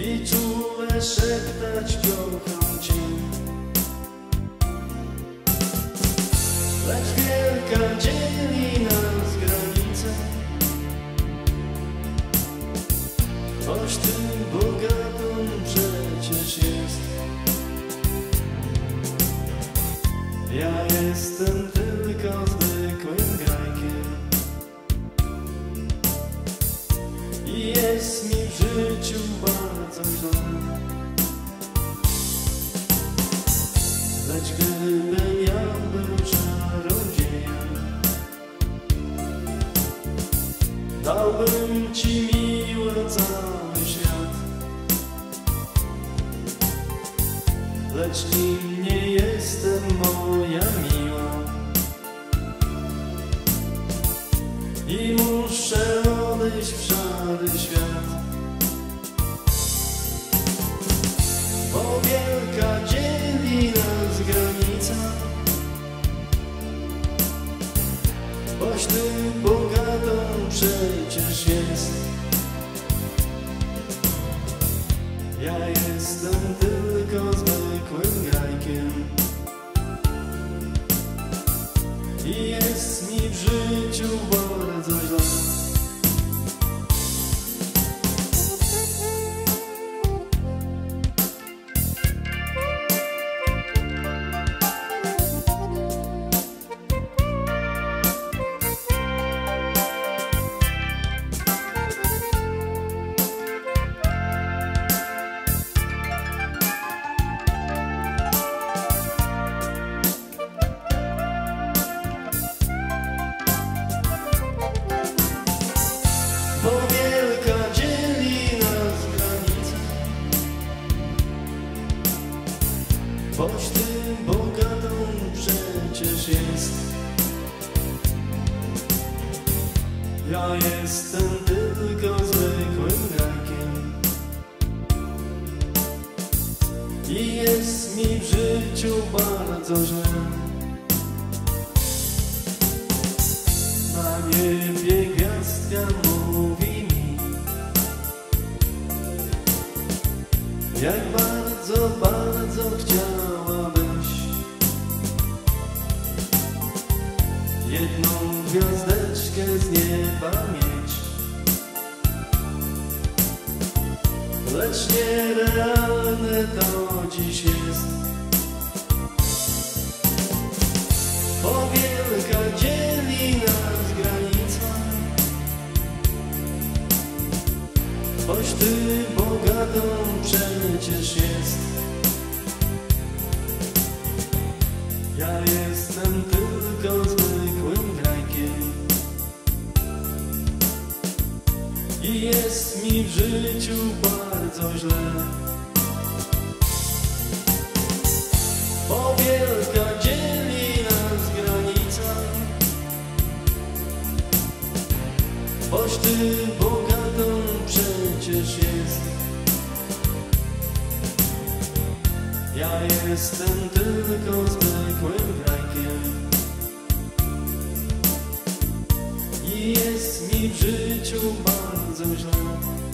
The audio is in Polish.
i czule szeptać kocham Cię. Lecz wielka dzieli nas granica, choć Ty bogatą przecież jest. Ja jestem tylko zwykłym grajkiem i jest mi w życiu bardzo źle. Lecz gdybym ja był czarodziejem, dałbym Ci miły cały świat. Lecz nim nie jestem, moja miła, i muszę odejść w szary świat. Bo wielka dzieli nas granica, boś Ty bogatą przecież jest. Ja jestem tylko zwykłym grajkiem i jest mi w życiu bardzo źle. Bo wielka dzieli nas granica, boś Ty bogatą przecież jest. Ja jestem tylko zwykłym grajkiem i jest mi w życiu bardzo źle. Na niebie gwiazdka mówi mi, jak bardzo, bardzo chciałabyś jedną gwiazdeczkę z nieba mieć. Lecz nierealne to dziś jest. Bo wielka dzieli nas granica, boś Ty bogatą przecież jest. Ja jestem tylko zwykłym grajkiem i jest mi w życiu bardzo źle. Bo wielka dzieli nas granica, boś Ty bogatą przecież jest. Ja jestem tylko zwykłym grajkiem i jest mi w życiu bardzo źle.